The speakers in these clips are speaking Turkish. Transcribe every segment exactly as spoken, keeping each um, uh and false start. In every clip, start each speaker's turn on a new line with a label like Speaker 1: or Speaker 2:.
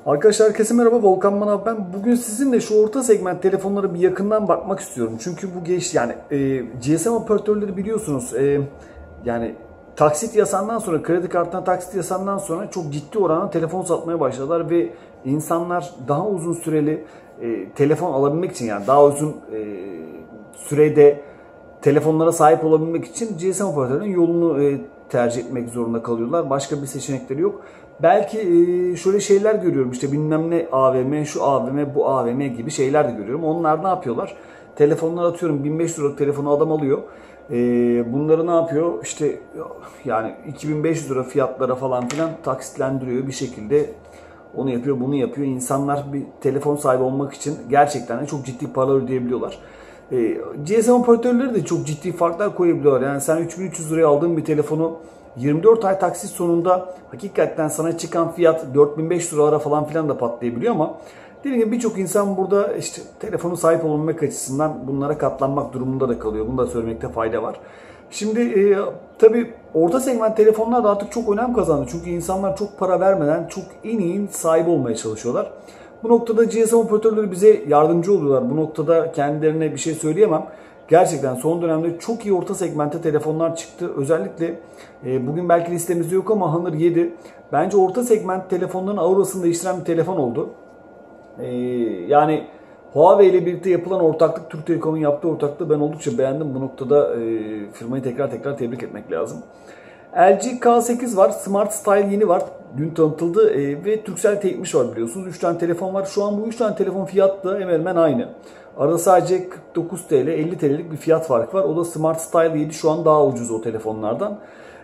Speaker 1: Arkadaşlar herkese merhaba, Volkan Manav ben. Bugün sizinle şu orta segment telefonlara bir yakından bakmak istiyorum. Çünkü bu geç yani e, G S M operatörleri biliyorsunuz e, yani taksit yasağından sonra, kredi kartına taksit yasağından sonra çok ciddi oranda telefon satmaya başladılar ve insanlar daha uzun süreli e, telefon alabilmek için, yani daha uzun e, sürede telefonlara sahip olabilmek için G S M operatörünün yolunu e, tercih etmek zorunda kalıyorlar. Başka bir seçenekleri yok. Belki e, şöyle şeyler görüyorum, işte bilmem ne A V M, şu A V M, bu A V M gibi şeyler de görüyorum. Onlar ne yapıyorlar? Telefonlar, atıyorum bin beş yüz liralık telefonu adam alıyor. E, bunları ne yapıyor? İşte yani iki bin beş yüz lira fiyatlara falan filan taksitlendiriyor bir şekilde. Onu yapıyor, bunu yapıyor. İnsanlar bir telefon sahibi olmak için gerçekten de çok ciddi paralar ödeyebiliyorlar. G S M operatörleri de çok ciddi farklar koyabiliyorlar. Yani sen üç bin üç yüz liraya aldığın bir telefonu yirmi dört ay taksit sonunda hakikaten sana çıkan fiyat dört bin beş yüz liralara falan filan da patlayabiliyor, ama dediğim gibi birçok insan burada işte telefonu sahip olmak açısından bunlara katlanmak durumunda da kalıyor. Bunu da söylemekte fayda var. Şimdi e, tabii orta segment telefonlar da artık çok önem kazandı. Çünkü insanlar çok para vermeden çok en iyi sahibi olmaya çalışıyorlar. Bu noktada G S M operatörleri bize yardımcı oluyorlar. Bu noktada kendilerine bir şey söyleyemem. Gerçekten son dönemde çok iyi orta segmente telefonlar çıktı. Özellikle e, bugün belki listemizde yok ama Honor yedi bence orta segment telefonların aurasını değiştiren bir telefon oldu. E, yani Huawei ile birlikte yapılan ortaklık, Türk Telekom'un yaptığı ortaklığı ben oldukça beğendim. Bu noktada e, firmayı tekrar tekrar tebrik etmek lazım. L G K sekiz var, Smart Style yeni var. Dün tanıtıldı e, ve Turkcell T yetmiş var biliyorsunuz. üç tane telefon var. Şu an bu üç tane telefon fiyatı da hemen hemen aynı. Arada sadece kırk dokuz TL, elli TL'lik bir fiyat farkı var. O da Smart Style yedi şu an daha ucuz o telefonlardan.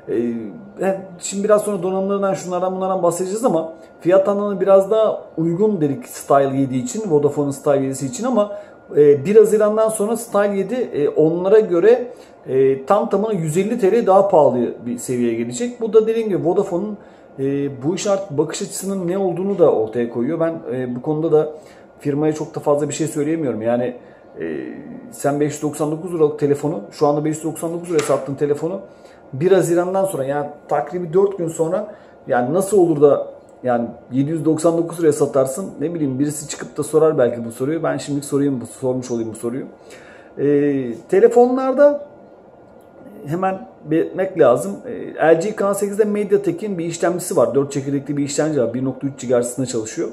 Speaker 1: E, şimdi biraz sonra donanımlarından, şunlardan bunlardan bahsedeceğiz ama fiyat anlamında biraz daha uygun dedik Style yedi için, Vodafone'un Style yedisi için, ama bir Haziran'dan sonra Style yedi onlara göre tam tamına yüz elli TL daha pahalı bir seviyeye gelecek. Bu da dediğim gibi Vodafone'un bu iş artık bakış açısının ne olduğunu da ortaya koyuyor. Ben bu konuda da firmaya çok da fazla bir şey söyleyemiyorum. Yani sen beş yüz doksan dokuz liralık telefonu, şu anda beş yüz doksan dokuz liraya sattığın telefonu bir Haziran'dan sonra, yani takribi dört gün sonra, yani nasıl olur da yani yedi yüz doksan dokuz liraya satarsın, ne bileyim, birisi çıkıp da sorar belki bu soruyu. Ben şimdi sorayım, sormuş olayım bu soruyu. Ee, telefonlarda hemen belirtmek lazım. Ee, L G K sekizde MediaTek'in bir işlemcisi var. dört çekirdekli bir işlemci var. bir nokta üç gigahertz'ında çalışıyor.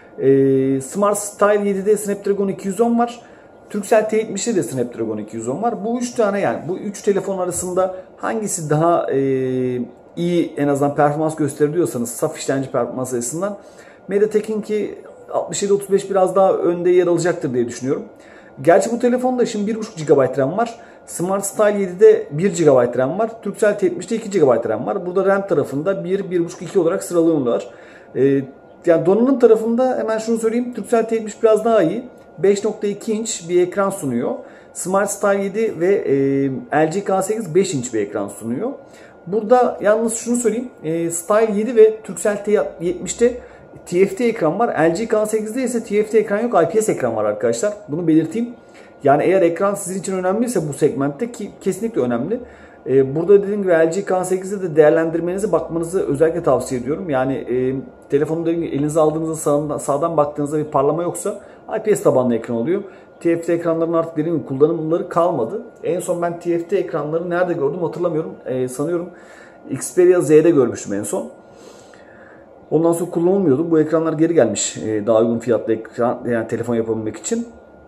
Speaker 1: Ee, Smart Style yedide Snapdragon iki yüz on var. Turkcell T yetmişte de Snapdragon iki yüz on var. Bu üç tane, yani bu üç telefon arasında hangisi daha e, iyi, en azından performans gösterebiliyorsanız saf işlemci performans açısından, MediaTek'inki altmış yedi otuz beş biraz daha önde yer alacaktır diye düşünüyorum. Gerçi bu telefonda şimdi bir buçuk gigabayt RAM var. Smart Style yedide bir gigabayt RAM var. Turkcell T yetmişte iki gigabayt RAM var. Burada RAM tarafında bir, bir buçuk, iki olarak sıralıyorlar. Ee, yani donanım tarafında hemen şunu söyleyeyim. Turkcell T yetmiş biraz daha iyi. beş nokta iki inç bir ekran sunuyor. Smart Style yedi ve e, L G K sekiz beş inç bir ekran sunuyor. Burada yalnız şunu söyleyeyim. E, Style yedi ve Turkcell T yetmişte T F T ekran var. L G K sekizde ise T F T ekran yok, I P S ekran var arkadaşlar. Bunu belirteyim. Yani eğer ekran sizin için önemliyse bu segmentte, ki kesinlikle önemli. E, burada dediğim gibi L G K sekizde de değerlendirmenizi, bakmanızı özellikle tavsiye ediyorum. Yani e, telefonu dediğim gibi elinize aldığınızda sağdan, sağdan baktığınızda bir parlama yoksa I P S tabanlı ekran oluyor. T F T ekranların artık dediğim gibi kullanımları kalmadı. En son ben T F T ekranları nerede gördüm hatırlamıyorum. Ee, sanıyorum Xperia Z'de görmüştüm en son. Ondan sonra kullanılmıyordu. Bu ekranlar geri gelmiş. Ee, daha uygun fiyatlı ekran, yani telefon yapabilmek için.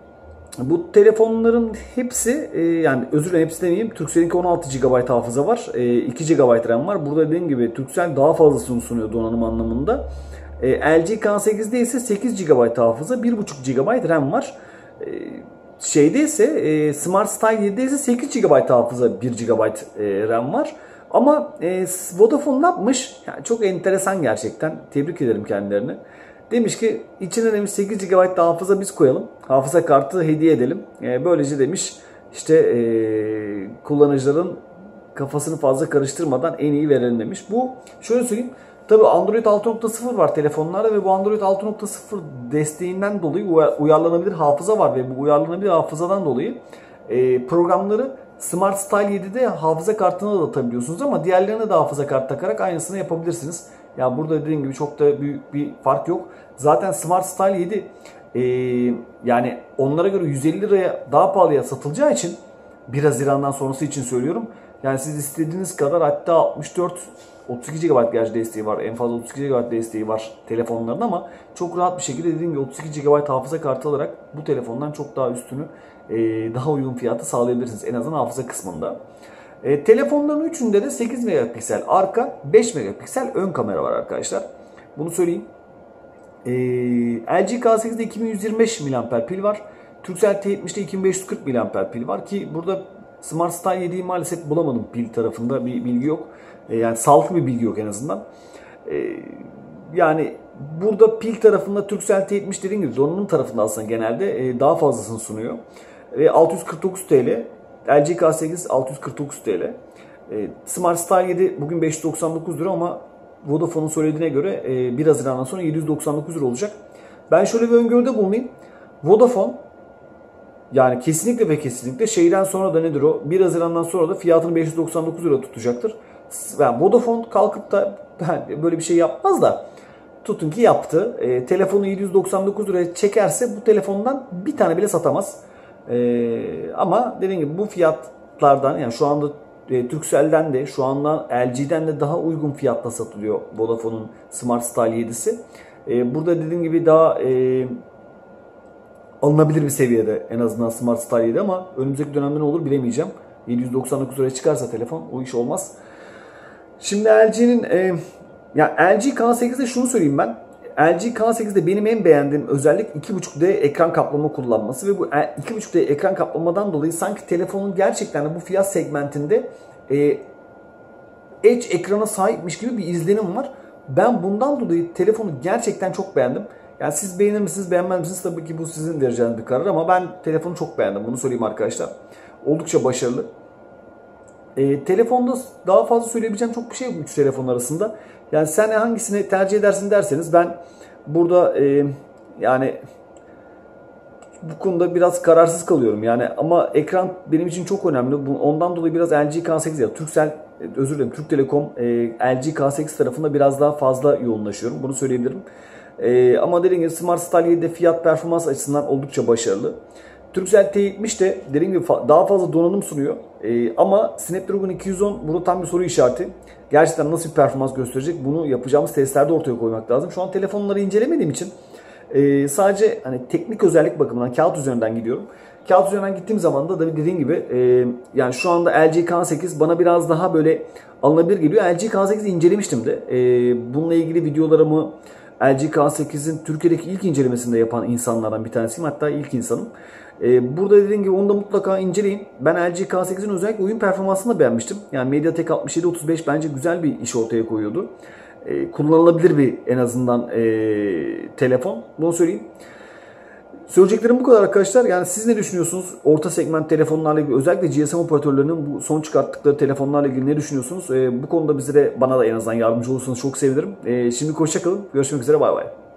Speaker 1: Bu telefonların hepsi, e, yani özür dilerim hepsi demeyeyim. Turkcell'inki on altı gigabayt hafıza var. E, iki gigabayt RAM var. Burada dediğim gibi Turkcell daha fazlasını sunuyor donanım anlamında. E, L G K sekizde ise sekiz gigabayt hafıza, bir buçuk gigabayt RAM var. E, şeyde ise e, Smart Style yedide ise sekiz gigabayt hafıza, bir gigabayt e, RAM var. Ama e, Vodafone ne yapmış? Yani çok enteresan gerçekten. Tebrik ederim kendilerini. Demiş ki içine demiş sekiz gigabayt da hafıza biz koyalım. Hafıza kartı hediye edelim. E, böylece demiş işte e, kullanıcıların kafasını fazla karıştırmadan en iyi verelim demiş. Bu şöyle söyleyeyim. Tabi Android altı nokta sıfır var telefonlarda ve bu Android altı nokta sıfır desteğinden dolayı uyarlanabilir hafıza var ve bu uyarlanabilir hafızadan dolayı e, programları Smart Style yedide hafıza kartına da atabiliyorsunuz, ama diğerlerine de hafıza kart takarak aynısını yapabilirsiniz. Ya burada dediğim gibi çok da büyük bir fark yok. Zaten Smart Style yedi e, yani onlara göre yüz elli liraya daha pahalıya satılacağı için, bir Haziran'dan sonrası için söylüyorum. Yani siz istediğiniz kadar, hatta altmış dört otuz iki gigabayt gerçi desteği var. En fazla otuz iki gigabayt desteği var telefonların, ama çok rahat bir şekilde dediğim gibi otuz iki gigabayt hafıza kartı alarak bu telefondan çok daha üstünü, daha uygun fiyatı sağlayabilirsiniz. En azından hafıza kısmında. E, telefonların üçünde de sekiz megapiksel arka, beş megapiksel ön kamera var arkadaşlar. Bunu söyleyeyim. E, L G K sekizde iki bin yüz yirmi beş miliamper pil var. Turkcell T yetmişte iki bin beş yüz kırk miliamper pil var ki burada Smart Style yediyi maalesef bulamadım, pil tarafında bir bilgi yok. E, yani sağlıklı bir bilgi yok en azından. E, yani burada pil tarafında Turkcell T yetmiş dediğim gibi donanım tarafında aslında genelde e, daha fazlasını sunuyor. E, altı yüz kırk dokuz TL. L G K sekiz altı yüz kırk dokuz TL. E, Smart Style yedi bugün beş yüz doksan dokuz lira, ama Vodafone'un söylediğine göre e, bir Haziran'dan sonra yedi yüz doksan dokuz lira olacak. Ben şöyle bir öngörüde bulunayım. Vodafone yani kesinlikle ve kesinlikle şeyden sonra da nedir o? bir Haziran'dan sonra da fiyatını beş yüz doksan dokuz lira tutacaktır. Yani Vodafone kalkıp da böyle bir şey yapmaz da, tutun ki yaptı. E, telefonu yedi yüz doksan dokuz liraya çekerse bu telefondan bir tane bile satamaz. Ee, ama dediğim gibi bu fiyatlardan, yani şu anda e, Turkcell'den de şu anda L G'den de daha uygun fiyatta satılıyor Vodafone'un Smart Style yedisi. Ee, burada dediğim gibi daha e, alınabilir bir seviyede en azından Smart Style yedi, ama önümüzdeki dönemde ne olur bilemeyeceğim. yedi yüz doksan dokuz liraya çıkarsa telefon, o iş olmaz. Şimdi L G'nin e, ya L G K sekizde şunu söyleyeyim ben. L G K sekizde benim en beğendiğim özellik iki buçuk D ekran kaplama kullanması ve bu iki buçuk D ekran kaplamadan dolayı sanki telefonun gerçekten de bu fiyat segmentinde e, Edge ekrana sahipmiş gibi bir izlenim var. Ben bundan dolayı telefonu gerçekten çok beğendim. Yani siz beğenir misiniz, beğenmez misiniz? Tabii ki bu sizin vereceğiniz bir karar, ama ben telefonu çok beğendim. Bunu söyleyeyim arkadaşlar. Oldukça başarılı. E, telefonda daha fazla söyleyebileceğim çok bir şey yok üç telefon arasında. Yani sen hangisini tercih edersin derseniz, ben burada e, yani bu konuda biraz kararsız kalıyorum. Yani ama ekran benim için çok önemli. Bu, ondan dolayı biraz L G K sekiz ya Turkcell, özür dilerim Türk Telekom e, L G K sekiz tarafında biraz daha fazla yoğunlaşıyorum. Bunu söyleyebilirim. E, ama dediğim gibi Smart Style yedide fiyat performans açısından oldukça başarılı. Turkcell T yetmiş de dediğim gibi daha fazla donanım sunuyor. Ee, ama Snapdragon iki yüz on burada tam bir soru işareti. Gerçekten nasıl bir performans gösterecek, bunu yapacağımız testlerde ortaya koymak lazım. Şu an telefonları incelemediğim için e, sadece hani teknik özellik bakımından kağıt üzerinden gidiyorum. Kağıt üzerinden gittiğim zaman da dediğim gibi e, yani şu anda L G K sekiz bana biraz daha böyle alınabilir geliyor. L G K sekizi incelemiştim de. E, bununla ilgili videolarımı L G K sekizin Türkiye'deki ilk incelemesinde yapan insanlardan bir tanesiyim. Hatta ilk insanım. Ee, burada dediğim gibi onu da mutlaka inceleyin. Ben L G K sekizin özellikle oyun performansını da beğenmiştim. Yani MediaTek altmış yedi otuz beş bence güzel bir iş ortaya koyuyordu. Ee, kullanılabilir bir en azından e, telefon. Bunu söyleyeyim. Söyleyeceklerim bu kadar arkadaşlar. Yani siz ne düşünüyorsunuz? Orta segment telefonlarla ilgili, özellikle G S M operatörlerinin bu son çıkarttıkları telefonlarla ilgili ne düşünüyorsunuz? Ee, bu konuda bize de, bana da en azından yardımcı olursanız çok sevinirim. Ee, şimdi hoşça kalın. Görüşmek üzere. Bay bay.